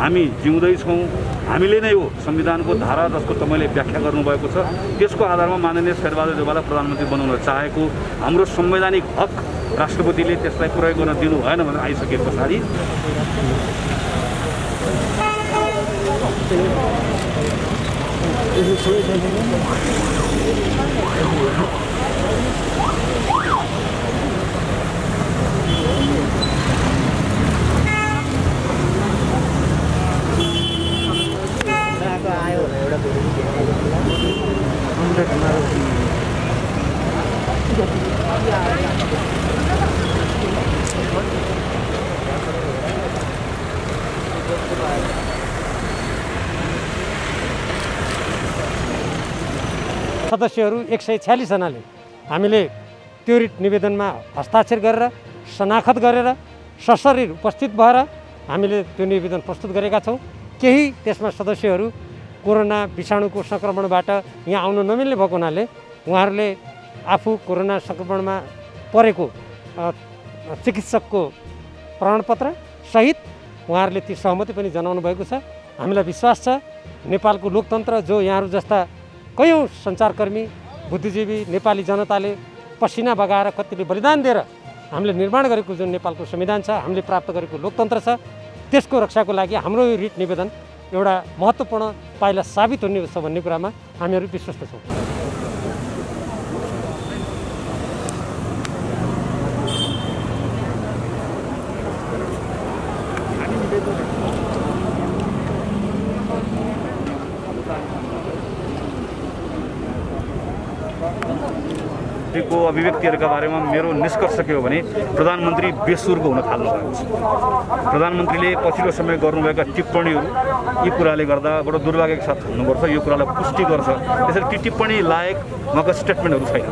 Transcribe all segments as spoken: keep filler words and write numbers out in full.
हामी जिउँदैछौँ, हामीले नै हो संविधानको धारा जसको तपाईँले व्याख्या गर्नुभएको छ त्यसको आधारमा माननीय शेरबहादुर देउवालाई प्रधानमन्त्री बनाउन चाहेको हाम्रो संवैधानिक हक राष्ट्रपतिले त्यसलाई प्रयोग गर्न दिनु भएन भनेर आइसके पछाडि सदस्यहरू एक सय छ्यालिस जनाले हामीले त्यो रिट निवेदनमा हस्ताक्षर गरेर शनाखत गरेर सशरीर उपस्थित भएर हामीले त्यो निवेदन प्रस्तुत गरेका छौँ। केही त्यसमा सदस्यहरू कोरोना विषाणुको सङ्क्रमणबाट यहाँ आउन नमिल्ने भएको हुनाले उहाँहरूले आफू कोरोना सङ्क्रमणमा परेको चिकित्सकको प्रमाणपत्र सहित उहाँहरूले ती सहमति पनि जनाउनु भएको छ। हामीलाई विश्वास छ नेपालको लोकतन्त्र जो यहाँहरू जस्ता कयौँ सञ्चारकर्मी बुद्धिजीवी नेपाली जनताले पसिना बगाएर कतिले बलिदान दिएर हामीले निर्माण गरेको जुन नेपालको संविधान छ, हामीले प्राप्त गरेको लोकतन्त्र छ, त्यसको रक्षाको लागि हाम्रो यो रिट निवेदन एउटा महत्त्वपूर्ण पाइला साबित हुने छ भन्ने कुरामा हामीहरू विश्वस्त छौँ। को अभिव्यक्तिहरूका बारेमा मेरो निष्कर्ष के हो भने प्रधानमन्त्री बेसुर्गो हुन थाल्नु भएको छ। प्रधानमन्त्रीले पछिल्लो समय गर्नुभएका टिप्पणीहरू यी कुराले गर्दा बडो दुर्भाग्यको साथ हुनुपर्छ, यो कुरालाई पुष्टि गर्छ। त्यसैले ती टिप्पणी लायक उहाँका स्टेटमेन्टहरू छैन।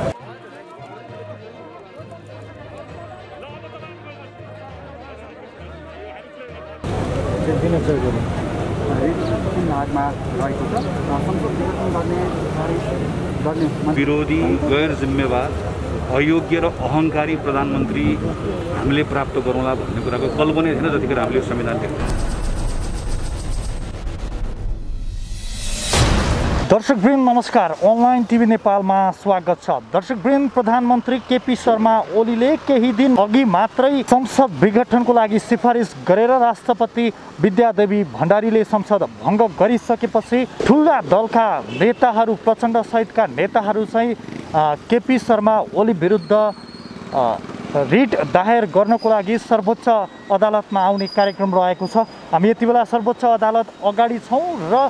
विरोधी गैर जिम्मेवार अयोग्य र अहङ्कारी प्रधानमन्त्री हामीले प्राप्त गरौँला भन्ने कुराको कल्पना थिएन जतिखेर हामीले संविधान लेख्यौँ। दर्शकवृन्द नमस्कार, अनलाइन टिभी नेपालमा स्वागत छ। दर्शकवृन्द, प्रधानमन्त्री केपी शर्मा ओलीले केही दिन अघि मात्रै संसद विघटनको लागि सिफारिस गरेर राष्ट्रपति विद्यादेवी भण्डारीले संसद भङ्ग गरिसकेपछि ठुला दलका नेताहरू, प्रचण्ड सहितका नेताहरू चाहिँ केपी शर्मा ओली विरुद्ध रिट दायर गर्नको लागि सर्वोच्च अदालतमा आउने कार्यक्रम रहेको छ। हामी यति बेला सर्वोच्च अदालत अगाडि छौँ र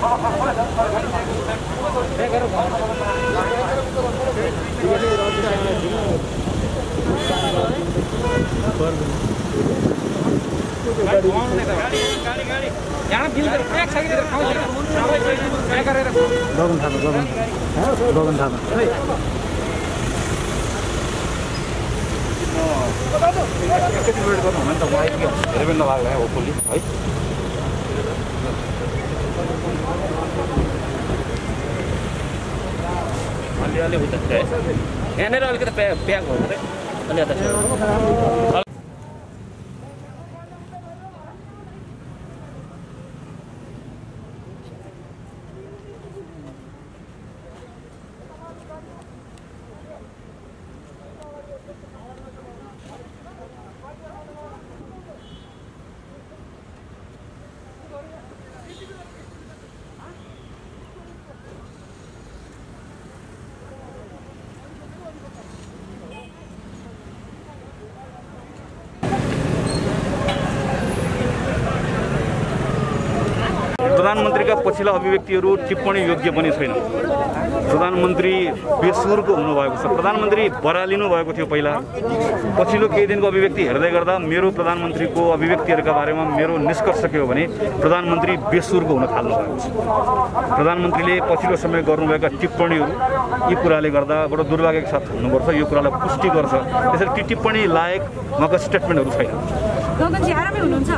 एकैचोटि वेट गर्नु हुँदैन त म आइपुग्यो धेरै पनि नलाग्ला होपफुल्ली है अलिअलि उता यहाँनिर अलिकति प्या प्याक हो अरे अलि यता प्रधानमन्त्रीका पछिल्ला अभिव्यक्तिहरू टिप्पणी योग्य पनि छैन। प्रधानमन्त्री बेसुरको हुनुभएको छ। प्रधानमन्त्री बरालिनु भएको थियो पहिला। पछिल्लो केही दिनको अभिव्यक्ति हेर्दै गर्दा मेरो प्रधानमन्त्रीको अभिव्यक्तिहरूका बारेमा मेरो निष्कर्ष के हो भने प्रधानमन्त्री बेसुरको हुन थाल्नु भएको छ। प्रधानमन्त्रीले पछिल्लो समय गर्नुभएका टिप्पणीहरू यी कुराले गर्दा बडो दुर्भाग्यका साथ हुनुपर्छ। यो कुरालाई पुष्टि गर्छ। त्यसैले ती टिप्पणी लायक उहाँका स्टेटमेन्टहरू छैन। गगनजी आरामै हुनुहुन्छ?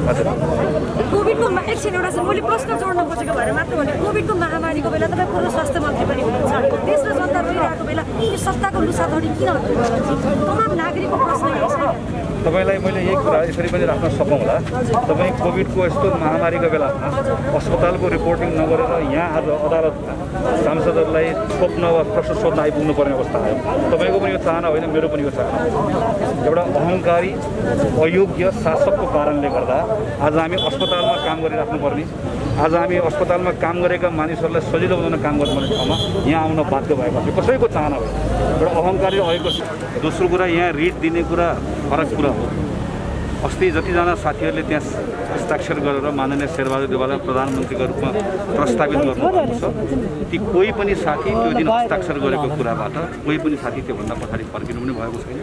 कोभिडको एकछिन एउटा मैले प्रश्न जोड्न खोजेको भएर मात्र भने कोभिडको महामारीको बेला तपाईँ पूर्व स्वास्थ्य मन्त्री पनि हुनुहुन्छ। देश र जनता रोइरहेको बेला यो सत्ताको लुसाथडी किन तमाम नागरिकको प्रश्न यही छ। तपाईँलाई मैले यही कुरा यसरी पनि राख्न सकौँला। तपाईँ कोभिडको यस्तो महामारीको बेलामा अस्पतालको रिपोर्टिङ नगरेर यहाँ आज अदालतमा सांसदहरूलाई स्वप्न वा प्रश्न सोध्न आइपुग्नु पर्ने अवस्था आयो। तपाईँको पनि यो चाहना होइन, मेरो पनि यो चाहना। एउटा अहङ्कारी अयोग्य शासकको कारणले गर्दा आज हामी अस्पतालमा काम गरिराख्नुपर्ने, आज हामी अस्पतालमा काम गरेका मानिसहरूलाई सजिलो बनाउन काम गर्नुपर्ने ठाउँमा यहाँ आउन बाध्य भएको थियो। कसैको चाहना होइन, एउटा अहङ्कारी अयोग्य। दोस्रो कुरा, यहाँ रिट दिने कुरा फरक कुरा हो। अस्ति जतिजना साथीहरूले त्यहाँ हस्ताक्षर गरेर माननीय शेरबहादुर देवाललाई प्रधानमन्त्रीको रूपमा प्रस्तावित गर्नुभएको छ, ती कोही पनि साथी त्यो दिन हस्ताक्षर गरेको कुराबाट कोही पनि साथी त्योभन्दा पछाडि फर्किनु पनि भएको छैन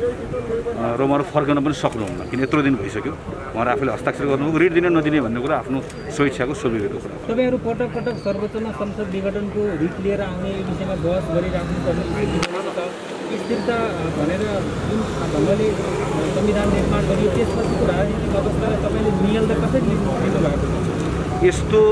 र उहाँहरू फर्कन पनि सक्नुहुन्न। किन यत्रो दिन भइसक्यो उहाँहरू आफूले हस्ताक्षर गर्नुभएको, रिट दिने नदिने भन्ने कुरा आफ्नो स्वेच्छाको सुविधाको कुरा। तपाईँहरू पटक पटक सर्वोच्चमा संसद विघटनको रिट लिएर आउने यो विषयमा बहस गरिराख्नु पर्ने स्थिरता भनेर जुन ढङ्गले संविधान निर्माण गरियो त्यसपछिको राजनीतिक अवस्थालाई तपाईँले नियन्त्रण कसरी लिनुभएको छ? यस्तो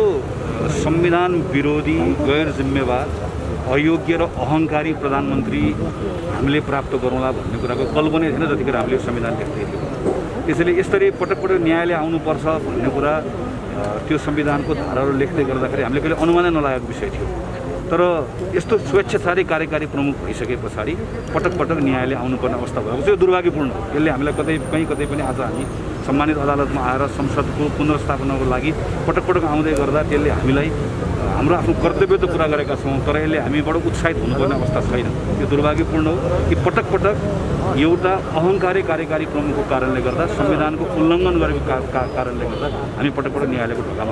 संविधान विरोधी गैर जिम्मेवार अयोग्य र अहङ्कारी प्रधानमन्त्री हामीले प्राप्त गरौँला भन्ने कुराको कल्पना थिएन जतिखेर हामीले संविधान लेख्दै थियौँ। त्यसैले यसरी पटक पटक न्यायालय आउनुपर्छ भन्ने कुरा त्यो संविधानको धाराहरू लेख्दै गर्दाखेरि हामीले कहिले अनुमानै नलागेको विषय थियो। तर यस्तो स्वेच्छाचारी कार्यकारी प्रमुख भइसके पछाडि पटक पटक न्यायालय आउनुपर्ने अवस्था भएको छ। यो दुर्भाग्यपूर्ण हो। यसले हामीलाई कतै कहीँ कतै पनि आज हामी सम्मानित अदालतमा आएर संसदको पुनर्स्थापनाको लागि पटक पटक आउँदै गर्दा त्यसले हामीलाई हाम्रो आफ्नो कर्तव्य त पुरा गरेका छौँ, तर यसले हामीबाट उत्साहित हुनुपर्ने अवस्था छैन। यो दुर्भाग्यपूर्ण हो कि पटक पटक एउटा अहङ्कारी कार्यकारी प्रमुखको कारणले गर्दा संविधानको उल्लङ्घन गरेको कारणले गर्दा हामी पटक पटक न्यायालयको ढोकामा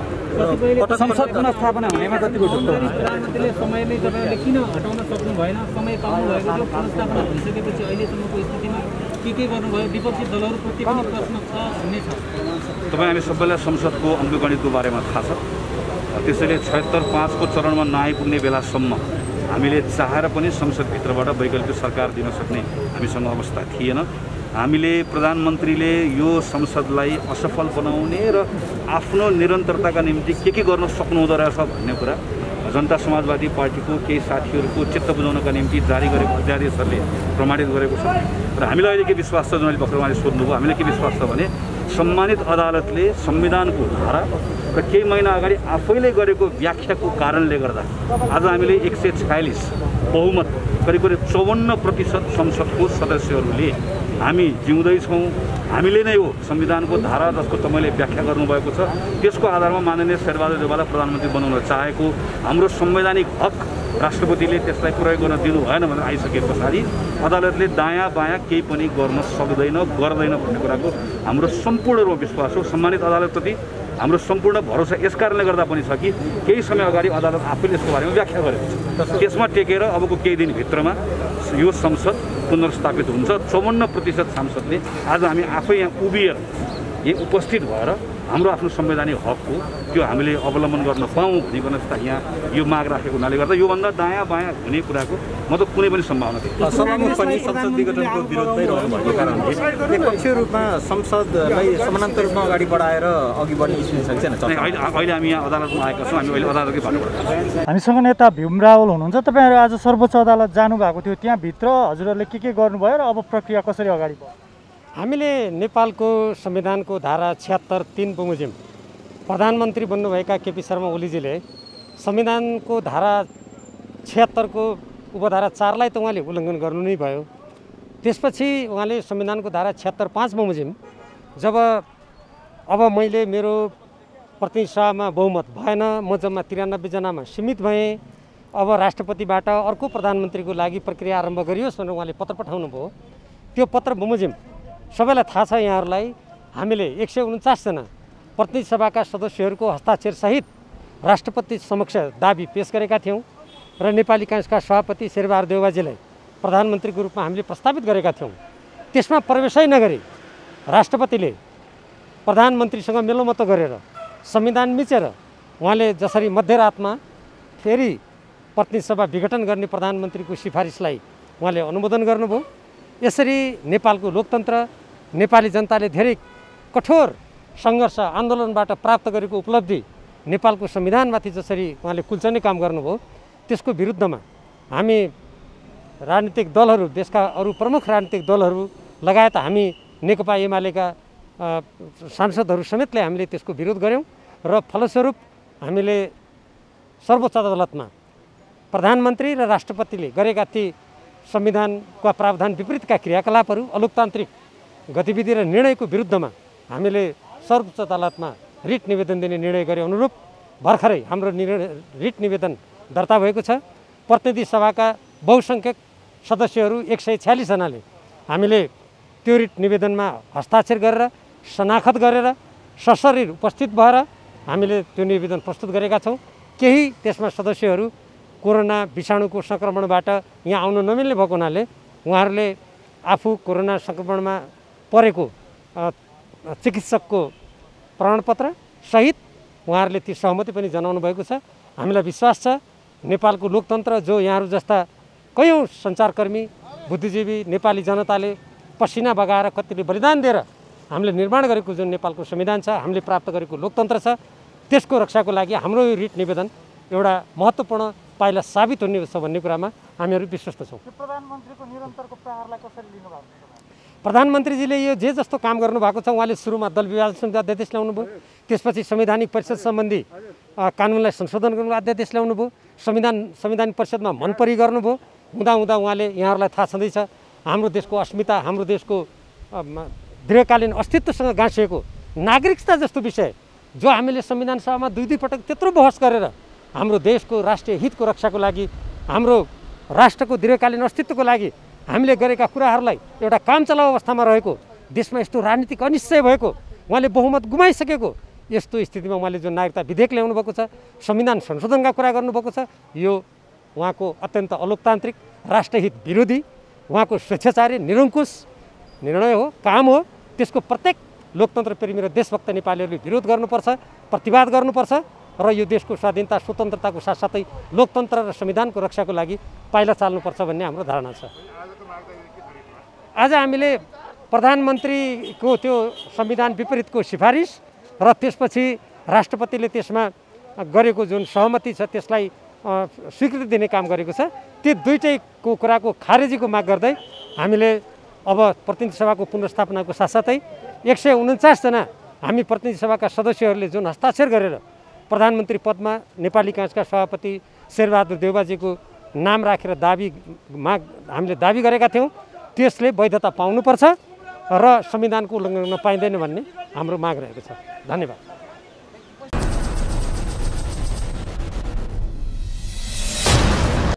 संसद पुनर्स्थापना हुनेमा कतिको प्रधानमन्त्रीले समयले तपाईँहरूले किन हटाउन सक्नु भएन? समय पाउनु भएको थियो। पुनर्स्थापना भइसकेपछि अहिलेसम्मको स्थितिमा के के गर्नुभयो? विपक्षी दलहरूप्रति पनि प्रश्न छ भन्ने छ। तपाईँ हामी सबैलाई संसदको अङ्कगणितको बारेमा थाहा छ। त्यसैले छयत्तर पाँचको चरणमा नआइपुग्ने बेलासम्म हामीले चाहेर पनि संसदभित्रबाट वैकल्पिक सरकार दिन सक्ने हामीसँग अवस्था थिएन। हामीले प्रधानमन्त्रीले यो संसदलाई असफल बनाउने र आफ्नो निरन्तरताका निम्ति के के गर्न सक्नुहुँदो रहेछ भन्ने कुरा जनता समाजवादी पार्टीको केही साथीहरूको चित्त बुझाउनका निम्ति जारी गरेको अध्यादेशहरूले प्रमाणित गरेको छ। र हामीलाई अहिले के विश्वास छ, जुन अहिले भर्खर उहाँले सोध्नुभयो, हामीलाई के विश्वास छ भने सम्मानित अदालतले संविधानको धारा र केही महिना अगाडि आफैले गरेको व्याख्याको कारणले गर्दा आज हामीले एक सय छयालिस बहुमत करिब करिब चौवन्न प्रतिशत संसदको सदस्यहरूले हामी जिउँदैछौँ, हामीले नै हो संविधानको धारा जसको तपाईँले व्याख्या गर्नुभएको छ त्यसको आधारमा माननीय शेरबहादुर देवाललाई प्रधानमन्त्री बनाउन चाहेको हाम्रो संवैधानिक हक राष्ट्रपतिले त्यसलाई प्रयोग गर्न दिनु भएन भनेर आइसके पछाडि अदालतले दायाँ बायाँ केही पनि गर्न सक्दैन गर्दैन भन्ने कुराको हाम्रो सम्पूर्ण रूपमा विश्वास हो। सम्मानित अदालतप्रति हाम्रो सम्पूर्ण भरोसा यस कारणले गर्दा पनि छ कि केही समय अगाडि अदालत आफैले यसको बारेमा व्याख्या गरेको छ। त्यसमा टेकेर अबको केही दिनभित्रमा यो संसद पुनर्स्थापित हुन्छ। चौवन्न प्रतिशत सांसदले आज हामी आफै यहाँ उभिएर यहाँ उपस्थित भएर हाम्रो आफ्नो संवैधानिक हकको त्यो हामीले अवलम्बन गर्न पाऊँ भनिकन यहाँ यो माग राखेको हुनाले गर्दा योभन्दा दायाँ बायाँ हुने कुराको म त कुनै पनि सम्भावना थिएन। सभामुख पनि संसद विघटनको विरोधमै रहनु भएको कारणले एकपक्षीय रूपमा संसदलाई समानान्तर रूपमा अगाडि बढाएर अघि बढ्ने स्थिति छ छैन। अहिले अहिले हामी यहाँ अदालतमा आएका छौँ, हामी अहिले अदालतकै बाटोबाट छौँ। हामीसँग नेता भीम रावल हुनुहुन्छ। तपाईँहरू आज सर्वोच्च अदालत जानुभएको थियो, त्यहाँभित्र हजुरहरूले के के गर्नुभयो र अब प्रक्रिया कसरी अगाडि बढ्यो? हामीले नेपालको संविधानको धारा छिहत्तर तीन बमोजिम प्रधानमन्त्री बन्नुभएका केपी शर्मा ओलीजीले संविधानको धारा छिहत्तरको उपधारा चारलाई त उहाँले उल्लङ्घन गर्नु नै भयो। त्यसपछि उहाँले संविधानको धारा छिहत्तर पाँच बमोजिम जब अब मैले मेरो प्रतिनिधि सभामा बहुमत भएन, म जम्मा त्रियानब्बे जनामा सीमित भएँ, अब राष्ट्रपतिबाट अर्को प्रधानमन्त्रीको लागि प्रक्रिया आरम्भ गरियोस् भनेर उहाँले पत्र पठाउनु भयो। त्यो पत्र बमोजिम सबैलाई थाहा छ, यहाँहरूलाई हामीले एक सय उन्चासजना प्रतिनिधि सभाका सदस्यहरूको हस्ताक्षरसहित राष्ट्रपति समक्ष दाबी पेश गरेका थियौँ र नेपाली काङ्ग्रेसका सभापति शेरबहादुर देउवाजीलाई प्रधानमन्त्रीको रूपमा हामीले प्रस्तावित गरेका थियौँ। त्यसमा प्रवेशै नगरी राष्ट्रपतिले प्रधानमन्त्रीसँग मेलोमतो गरेर संविधान मिचेर उहाँले जसरी मध्यरातमा फेरि प्रतिनिधि सभा विघटन गर्ने प्रधानमन्त्रीको सिफारिसलाई उहाँले अनुमोदन गर्नुभयो। यसरी नेपालको लोकतन्त्र, नेपाली जनताले धेरै कठोर सङ्घर्ष आन्दोलनबाट प्राप्त गरेको उपलब्धि नेपालको संविधानमाथि जसरी उहाँले कुल्चने काम गर्नुभयो, त्यसको विरुद्धमा हामी राजनीतिक दलहरू, देशका अरू प्रमुख राजनीतिक दलहरू लगायत हामी नेकपा एमालेका सांसदहरू समेतले हामीले त्यसको विरोध गऱ्यौँ र फलस्वरूप हामीले सर्वोच्च अदालतमा प्रधानमन्त्री र राष्ट्रपतिले गरेका ती संविधानका प्रावधान विपरीतका क्रियाकलापहरू, अलोकतान्त्रिक गतिविधि र निर्णयको विरुद्धमा हामीले सर्वोच्च अदालतमा रिट निवेदन दिने निर्णय गरे अनुरूप भर्खरै हाम्रो रिट निवेदन दर्ता भएको छ। प्रतिनिधि सभाका बहुसङ्ख्यक सदस्यहरू एक सय छ्यालिसजनाले हामीले त्यो रिट निवेदनमा हस्ताक्षर गरेर शनाखत गरेर सशरीर उपस्थित भएर हामीले त्यो निवेदन प्रस्तुत गरेका छौँ। केही त्यसमा सदस्यहरू कोरोना विषाणुको सङ्क्रमणबाट यहाँ आउनु नमिल्ने भएको हुनाले उहाँहरूले आफू कोरोना सङ्क्रमणमा परेको चिकित्सकको प्रमाणपत्र सहित उहाँहरूले ती सहमति पनि जनाउनु भएको छ। हामीलाई विश्वास छ नेपालको लोकतन्त्र, जो यहाँहरू जस्ता कयौँ सञ्चारकर्मी, बुद्धिजीवी, नेपाली जनताले पसिना बगाएर कतिले बलिदान दिएर हामीले निर्माण गरेको जुन नेपालको संविधान छ, हामीले प्राप्त गरेको लोकतन्त्र छ, त्यसको रक्षाको लागि हाम्रो यो रिट निवेदन एउटा महत्त्वपूर्ण पाइला साबित हुने छ भन्ने कुरामा हामीहरू विश्वस्त छौँ। प्रधानमन्त्रीको निरन्तरको प्रहारलाई कसरी लिनु भएको छ? प्रधानमन्त्रीजीले यो जे जस्तो काम गर्नुभएको छ, उहाँले सुरुमा दल विभाजन सम्बन्धी अध्यादेश ल्याउनु भयो, त्यसपछि संवैधानिक परिषद सम्बन्धी कानुनलाई संशोधन गर्नु अध्यादेश ल्याउनु भयो, संविधान संवैधानिक परिषदमा मनपरी गर्नुभयो। हुँदा हुँदा उहाँले यहाँहरूलाई थाहा छँदैछ हाम्रो देशको अस्मिता, हाम्रो देशको दीर्घकालीन अस्तित्वसँग गाँसिएको नागरिकता जस्तो विषय जो हामीले संविधान सभामा दुई दुई पटक त्यत्रो बहस गरेर हाम्रो देशको राष्ट्रिय हितको रक्षाको लागि, हाम्रो राष्ट्रको दीर्घकालीन अस्तित्वको लागि हामीले गरेका कुराहरूलाई एउटा काम चलाउ अवस्थामा रहेको देशमा यस्तो राजनीतिक अनिश्चय भएको, उहाँले बहुमत गुमाइसकेको यस्तो स्थितिमा उहाँले जो नागरिकता विधेयक ल्याउनु भएको छ, संविधान संशोधनका कुरा गर्नुभएको छ, यो उहाँको अत्यन्त अलोकतान्त्रिक, राष्ट्रहित विरोधी, उहाँको स्वेच्छाचारी निरङ्कुश निर्णय हो, काम हो। त्यसको प्रत्येक लोकतन्त्र प्रेमी र देशभक्त नेपालीहरूले विरोध गर्नुपर्छ, प्रतिवाद गर्नुपर्छ र यो देशको स्वाधीनता स्वतन्त्रताको साथसाथै लोकतन्त्र र संविधानको रक्षाको लागि पाइला चाल्नुपर्छ भन्ने हाम्रो धारणा छ। आज हामीले प्रधानमन्त्रीको त्यो संविधान विपरीतको सिफारिस र त्यसपछि राष्ट्रपतिले त्यसमा गरेको जुन सहमति छ त्यसलाई स्वीकृति दिने काम गरेको छ, ती दुईटैको कुराको खारेजीको माग गर्दै हामीले अब प्रतिनिधि सभाको पुनर्स्थापनाको साथसाथै एक सय उन्चासजना हामी प्रतिनिधि सभाका सदस्यहरूले जुन हस्ताक्षर गरेर प्रधानमन्त्री पदमा नेपाली काङ्ग्रेसका सभापति शेरबहादुर देउवाजीको नाम राखेर दाबी माग हामीले दाबी गरेका थियौँ, त्यसले वैधता पाउनुपर्छ र संविधानको उल्लङ्घन गर्न पाइँदैन भन्ने हाम्रो माग रहेको छ। धन्यवाद।